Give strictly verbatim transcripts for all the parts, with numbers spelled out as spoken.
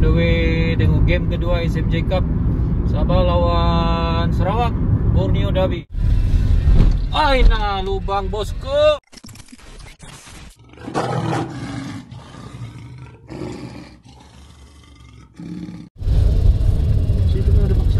the way tengok game kedua S M J Cup Sabah lawan Sarawak Borneo Derby. Ay na lubang bosku. Situ ada maksa.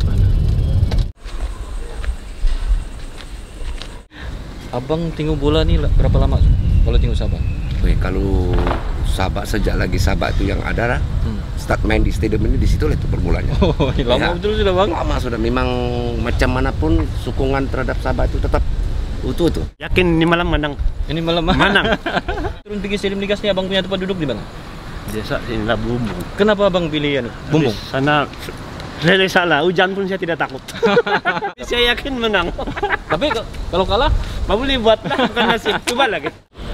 Abang tengok bola ni berapa lama kalau tengok Sabah? Weh, kalau Sabah sejak lagi Sabah itu yang ada lah, hmm. start main di stadium ini di situ lah itu perbulannya. Oh, lama ya, betul sudah bang. Lama sudah, memang macam manapun sukungan terhadap Sabah itu tetap utuh tuh. Yakin ini malam menang. Ini malam menang. Turun pergi stadium Ligas ni abang punya tempat duduk di mana? Biasa inilah Bumbung. Kenapa abang pilih anu? Bumbung? Sana saya salah, hujan pun saya tidak takut. Saya yakin menang. Tapi kalau kalah, mau boleh buat lah, bukan nasib. Coba lagi.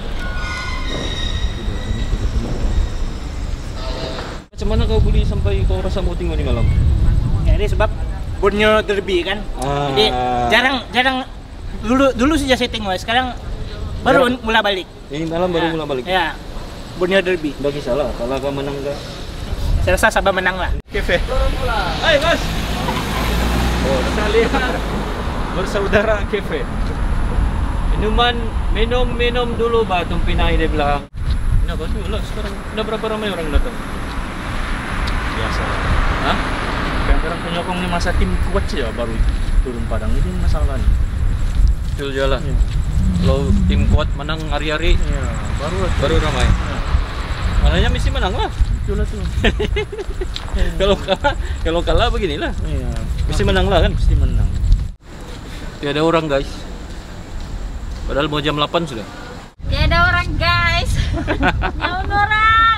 Macam mana kau boleh sampai kau rasa mau tengok ni malam? Ya, ini sebab Borneo Derby kan. Ah. Jadi jarang jarang dulu dulu saja saya tengok, sekarang baru jarang. Mula balik. Ini malam baru ya. mula balik. Ya. Borneo Derby. Bagi salah, kalau kau menang enggak? Saya rasa Sabah menang lah. Kefe. Hai, Mas. Oh, kita lihat bersaudara Kefe. Minuman, minum-minum dulu Batung Pinai dia bilang. Nah, betul lah sekarang. Udah berapa ramai orang datang? Biasa. Hah? Kadang-kadang penyokong ni masa tim kuat saja baru turun padang, ini masalah ni. Betul je lah. Ya. Kalau tim kuat menang hari-hari, ya, baru baru ramai. Ya. Maknanya mesti menang lah. Betul lah tu. Kalau kalah, kalau kalah beginilah. Ya. Mesti menang lah kan? Mesti menang. Tiada orang guys. Padahal mau jam delapan sudah. Tiada orang guys. Nyaun orang.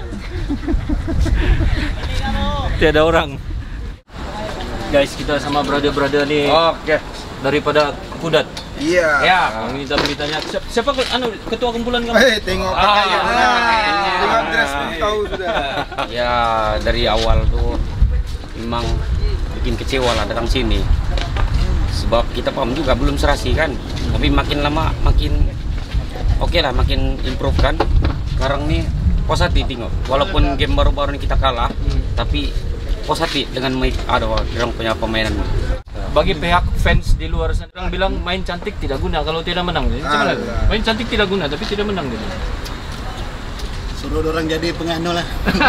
Tiada orang. Guys, kita sama brother-brother ni. Oke. Okay. Daripada Kudat. Iya. Ya. Kita beritanya. Siapa, siapa anu ketua kumpulan kamu? Eh, tengok pakaiannya. Tengok dress tahu sudah. Ya, dari awal tuh memang bikin kecewa lah datang sini. Sebab kita paham juga belum serasi kan. Tapi makin lama makin oke okay lah, makin improve kan. Sekarang nih positif tengok. Walaupun game baru-baru ini kita kalah, hmm. tapi positif dengan ada orang punya permainan. Bagi pihak fans di luar sana, orang bilang main cantik tidak guna kalau tidak menang. Macam mana? Main cantik tidak guna tapi tidak menang gitu. Suruh orang jadi pengano lah.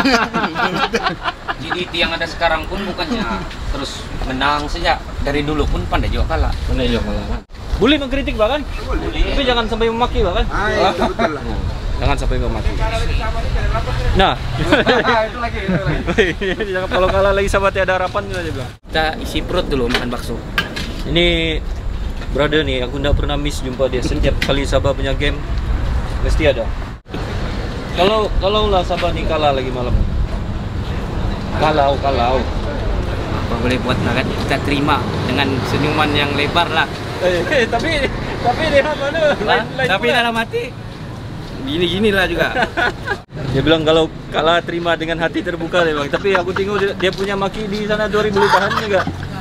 Jadi yang ada sekarang pun bukannya terus menang saja, dari dulu pun pandai juga kalah. Pandai juga kalah. Boleh mengkritik bahkan, boleh. Tapi jangan sampai memaki bahkan. Ah, itu betul lah. Jangan sampai memaki. Nah, itu lagi, itu lagi. Jangan kalau kalah lagi sama tiada harapan juga bilang. Kita isi perut dulu makan bakso. Ini brother nih, aku tidak pernah miss jumpa dia. Setiap kali Sabah punya game mesti ada. Kalau kalau lah Sabah nih kalah lagi malam. Kalau kalau apa boleh buat lah kan, kita terima dengan senyuman yang lebar lah. Eh, tapi tapi dia mana? Lain, lain tapi pula. Dalam hati gini-gini lah juga. Dia bilang kalau kalah terima dengan hati terbuka dia bilang. Tapi aku tengok dia, dia punya maki di sana dua ribu tahan juga.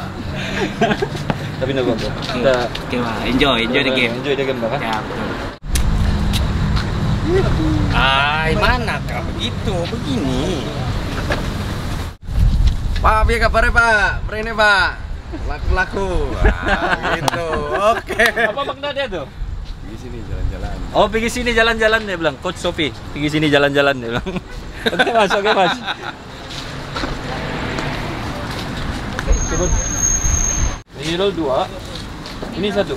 Tapi nak buat apa? Kita okay, enjoy, enjoy the game. Enjoy the game bahkan. Ya, betul. Ay, mana kah begitu, begini. Pak, biar kabarnya Pak, ini Pak, laku-laku, nah, gitu, oke. Okay. Apa makna dia tuh? Pergi sini jalan-jalan. Oh, pergi sini jalan-jalan dia bilang, Coach Sophie, pergi sini jalan-jalan dia bilang. Oke mas, oke mas. Turun. Ini roll dua, ini satu.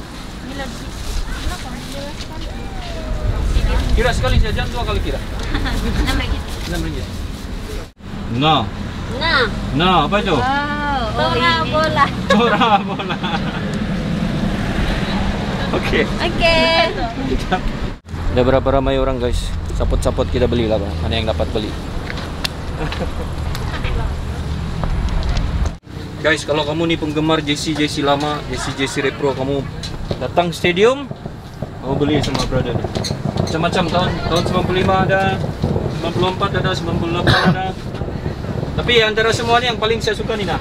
Kira sekali saja, dua kali kira. Enam ringgit. Enam ringgit. Nah. Nah. Nah, apa itu? Wow, bola bola. Bola bola. Oke. Oke. Ada berapa ramai orang guys? Sapot-sapot kita beli lah, mana yang dapat beli. Guys, kalau kamu nih penggemar jersey jersey lama, jersey jersey repro, kamu datang stadium, kamu beli sama brother. Macam-macam tahun tahun sembilan puluh lima ada, sembilan puluh empat ada, sembilan puluh delapan ada. Tapi antara semuanya yang paling saya suka nih nah.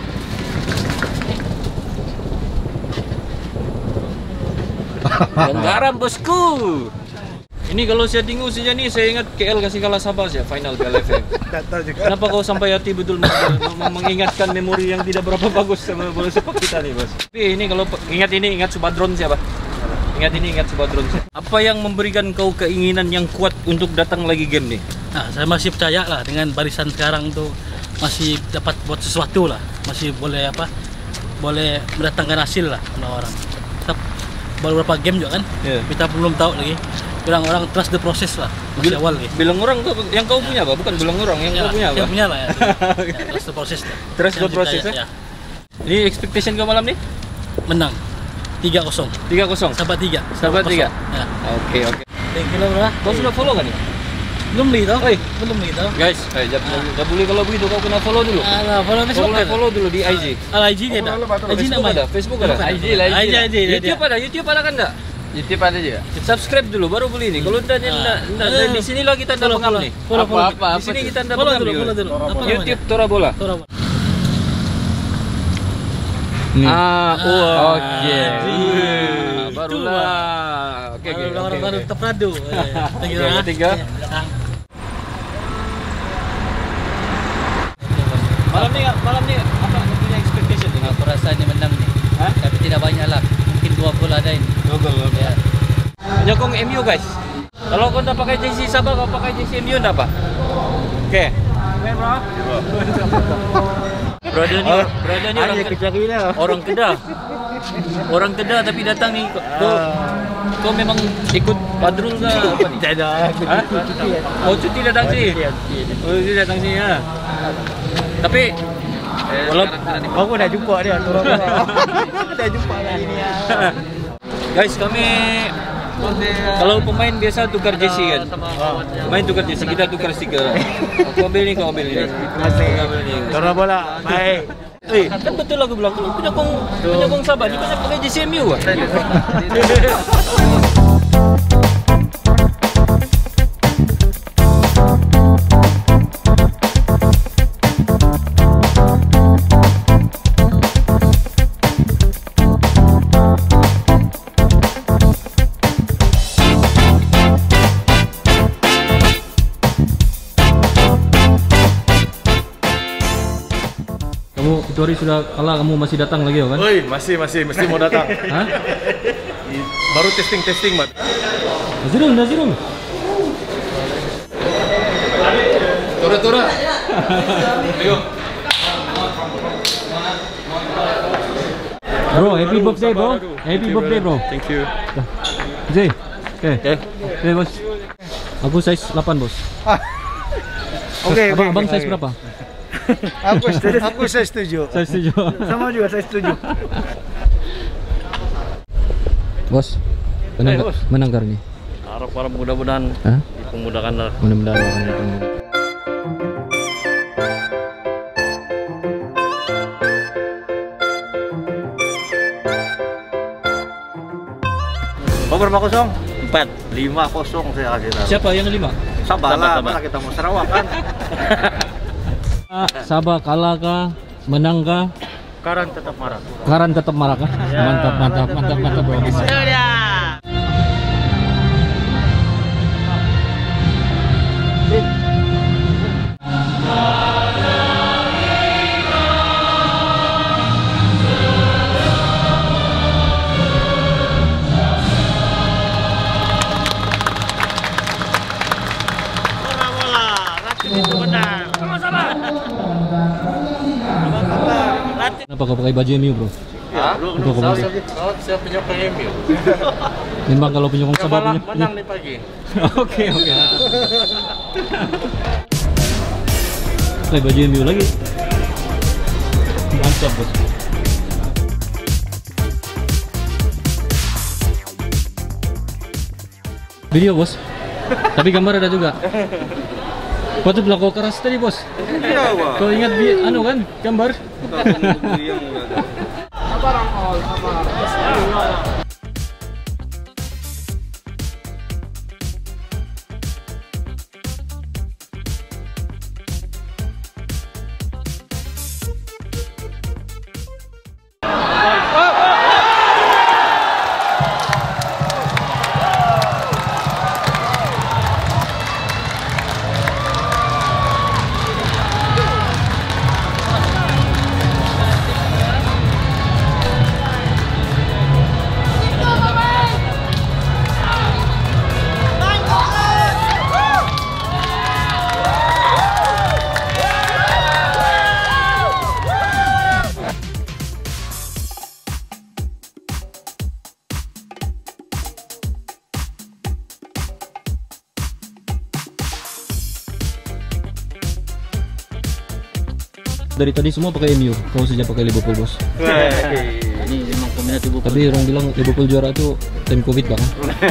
Dan garam bosku. Ini kalau saya tengok saja nih, saya ingat K L kasih kalah Sabah saja final Piala F M. Kenapa kau sampai hati betul mengingatkan memori yang tidak berapa bagus sama bola sepak kita nih, Bos? Tapi ini kalau ingat ini ingat Subadron siapa? Ingat ini ingat Subadron siapa? Apa yang memberikan kau keinginan yang kuat untuk datang lagi game nih? Nah, saya masih percaya lah dengan barisan sekarang tuh masih dapat buat sesuatu lah, masih boleh apa? Boleh mendatangkan hasil lah orang-orang. Kita baru beberapa game juga kan, yeah. Kita belum tahu lagi. Orang-orang trust the process lah, masih Bil awal gitu. Bilang orang tuh yang kau punya apa? Bukan bilang orang yang ya, kau punya apa? Yang punya lah ya. Ya, trust the process lah. Trust the process ya. Ya. Ini expectation kau malam nih? Menang tiga kosong. tiga kosong. Sahabat tiga. Sahabat tiga. Ya. Oke oke. Thank you lah. Kau sudah follow kan nih? Belum nih tau. Oi, belum nih tau. Guys, eh enggak boleh kalau begitu kau kena follow dulu. Alah, follow Facebook. Follow, follow dulu di I G. Ah, I G dia ada. I G nama ada, Facebook ada. I G lah, I G. YouTube ada, YouTube ada kan enggak? YouTube ada juga. Subscribe dulu baru beli nih. Kalau enggak enggak enggak di sini lagi kita anda pengam nih. Apa apa Di sini kita anda follow pengam dulu, nih. follow dulu. Apa YouTube Tora Bola. Tora Bola. Ah, wah. Oke. Barulah. Oke, oke. Orang baru terpadu. Tiga, tiga. Malam ni, malam ni apa punya expectation ni? Aku rasa ini menang nih. Hah? Tapi tidak banyak lah. Mungkin dua gol ada ini. Dua gol. Ya. Penyokong M U guys. Kalau kau tak pakai jersey Sabah, kau pakai jersey M U tak apa? Oke. Brother ni, brother ni orang Kedah. Orang Kedah. Orang Kedah tapi datang ni. Kau, kau memang ikut Badrul ke apa ni? Tidak ada. Oh cuti datang sini. Oh cuti datang sini ya. Tapi kalau aku dah jumpa dia turun. Dah jumpa hari ni. Guys, kami kalau pemain biasa tukar jersey kan. Pemain tukar jersey, kita tukar stiker. Aku ambil ni, kau ambil ni. Terima kasih. Tora Bola. Baik. Eh, kan betul aku bilang kalau penyokong penyokong Sabah ni banyak pakai jersey M U ah. Kamu itu hari sudah kalah, kamu masih datang lagi kan? Oi, masih masih mesti mau datang. Hah? Baru testing testing, Mat. Nazirul, Nazirul. Tora Tora. Ayo. Bro, happy birthday bro. Happy birthday bro. Thank you. Jay. Oke. Okay. Oke, Bos. Aku size delapan, Bos. Oke, abang, abang size berapa? Aku aku saya setuju. Saya setuju. Sama juga saya setuju. Bos, menang, hey, bos. menang kali ini. Harap para mudah-mudahan dipermudahkan lah. Mudah-mudahan. Oh, berapa kosong? Empat, lima kosong saya kasih tahu. Siapa yang lima? Sabah lah, mana kita mau Sarawak kan? Sabah kalah kah? Menang kah? Karan tetap marah. Karan tetap marah kah? Mantap, mantap, mantap, mantap bro. Kenapa kau pakai baju M U bro? Ya, Kenapa kau pakai? Kalau saya penyokong M U. Memang kalau penyokong Sabah punya. Menang nih pagi. Oke oke. Pakai baju M U lagi. Mantap bos. Video bos. Tapi gambar ada juga. Waktu belakang keras tadi bos. Iya, Wak. Kau ingat bi anu kan gambar? Dari tadi semua pakai M U, kau saja pakai Liverpool bos. Ini memang peminat Liverpool. Tapi orang bilang Liverpool juara itu tim Covid bang.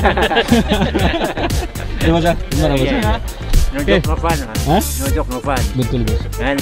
Ya bos ya, gimana bos? Nojok Novan. Hah? Nojok Novan. Betul bos. Kan?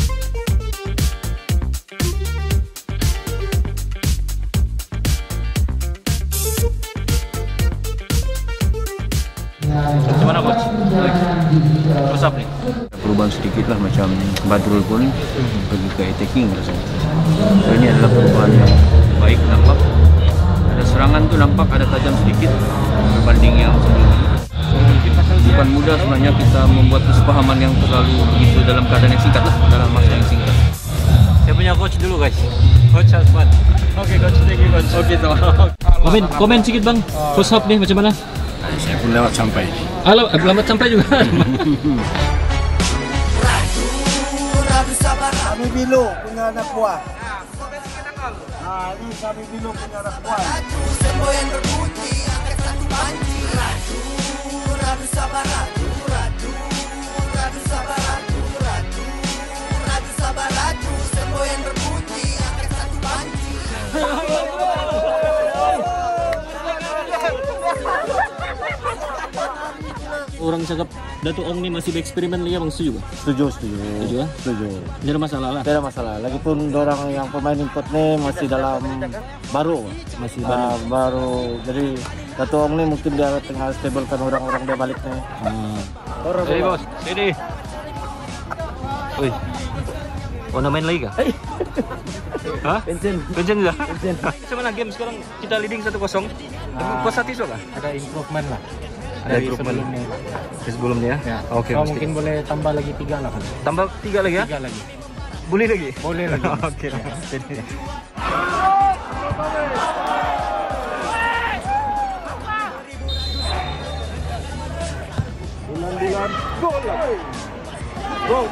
Gimana bos? What's up nih? Perubahan sedikit lah, macam Badrul pun pergi ke attacking rasanya. So, ini adalah perubahan yang baik nampak. Ada serangan tuh nampak ada tajam sedikit berbanding yang sebelumnya. Bukan mudah sebenarnya kita membuat kesepahaman yang terlalu begitu dalam keadaan yang singkat lah, dalam masa yang singkat. Saya punya coach dulu guys. Coach Hasman. Oke coach, thank you coach. Oke sama. Komen komen sedikit bang. First half nih macam mana? Saya pun lewat sampai. Halo, lewat sampai juga. Kami Bilo punya anak buah. Nah, ini kami Bilo punya anak buah. Semboyan berbunyi, angkat satu panci. Radu, radu sabar, radu, radu, radu sabar, radu, radu, radu sabar, radu. Semboyan berbunyi, angkat satu panci. Orang cakap Datuk Ong ni masih bereksperimen lagi, abang setuju bang? Setuju, setuju. Setuju ah? Setuju. Tidak ada masalah lah. Tidak ada masalah. Lagipun orang yang pemain import ni masih dalam baru, Masih baru. baru. baru. Jadi Datuk Ong ni mungkin dia tengah stablekan orang-orang dia balik ni. Hmm. Orang Sini bos, sini. Wih, mau main lagi kah? Hah? Pensiun. Pensiun sudah? Pensiun. Macam mana game sekarang? Kita leading satu kosong. Puas hati so kah? Ada improvement lah. Ada Dari improvement. sebelumnya. Dari sebelumnya? Ya. Oke, Oh, mesti. mungkin boleh tambah lagi tiga lah. Kan? Tambah tiga lagi ya? Tiga lagi. Boleh lagi? Boleh lagi. Oke lah. Sini. Bulan-bulan gol lah. Gol.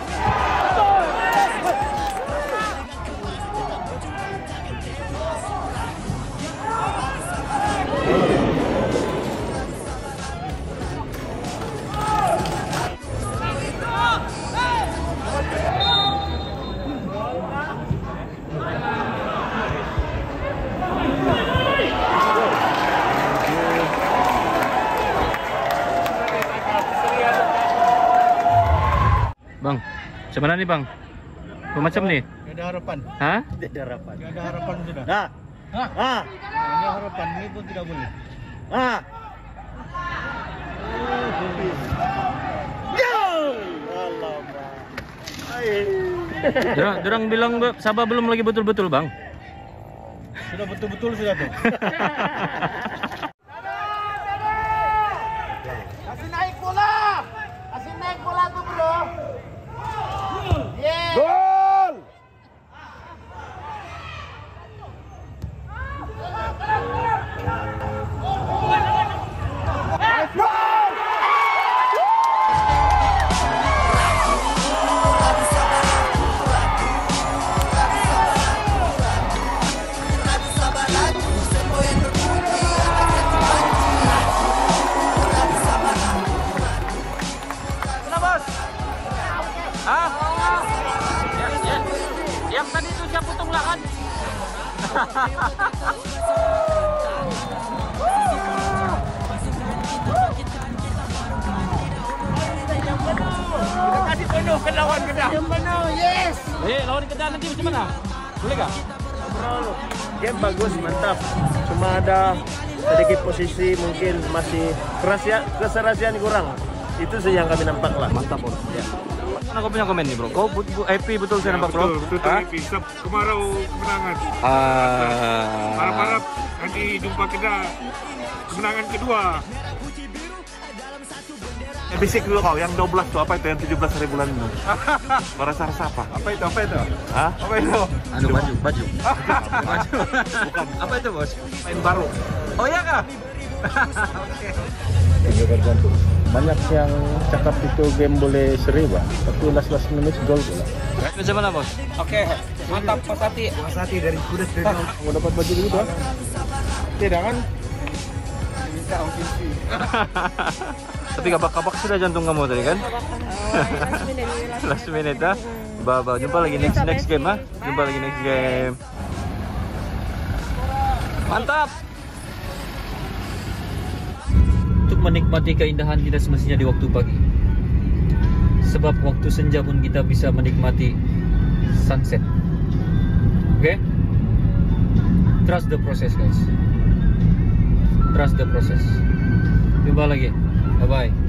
Bang, macam mana nih bang? Apa macam nih? Tidak ada harapan. Hah? Tidak ada harapan. Tidak ada harapan sudah. Dah. Hah? Ah. Tidak ada harapan. Ini pun tidak boleh. Ah. Dorang, dorang bilang Sabah belum lagi betul-betul bang. Sudah betul-betul sudah tuh. Kasih naik bola. Kasih naik bola tuh bro. Yeah. Gol. Yang tadi itu siap putung lah kan? Kita kasih penuh ke lawan Kedah. Yang penuh, yes. Eh, lawan Kedah nanti macam mana? Boleh kah? Game bagus, mantap. Cuma ada sedikit posisi mungkin masih kerasia, keserasian kurang. Itu sih yang kami nampak lah. Mantap bro. Ya. Mana kau punya komen nih bro? Kau bu bu happy betul saya nampak bro? Betul, betul, betul happy. Sebab kemarau kemenangan. Ah. Harap-harap nanti jumpa kita kemenangan kedua. Eh, bisik dulu kau, yang dua belas tuh apa itu, yang tujuh belas hari bulan itu? Kau rasa-rasa apa? Apa itu? Apa itu? Hah? Apa itu? Anu baju, baju. Baju. Bukan. Apa itu bos? Main baru. Oh iya kah? Banyak yang cakap itu game boleh seri bang, tapi last last minute gol pula. Macam mana bos? Oke, mantap Mas Hati. Mas Hati dari kuda dari Mau dapat baju dulu bang? Tidak kan? minta Om Kinsi. Tapi kabak-kabak sudah jantung kamu tadi kan? Oh, last minute. Last minute ah. Bye bye. Jumpa lagi next next game ha. Jumpa lagi next game. Mantap. Untuk menikmati keindahan tidak semestinya di waktu pagi. Sebab waktu senja pun kita bisa menikmati sunset. Oke? Okay? Trust the process, guys. Trust the process. Jumpa lagi. Bye bye.